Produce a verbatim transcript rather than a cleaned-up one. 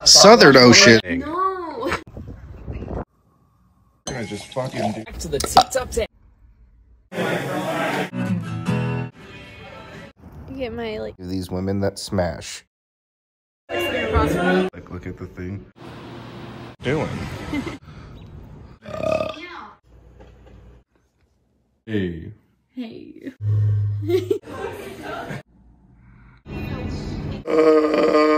Southern Ocean. No. I just fucking do. Back to the tip-top tank. Get my like These women that smash. Like, look at the thing. Doing. uh, hey. hey. Uh,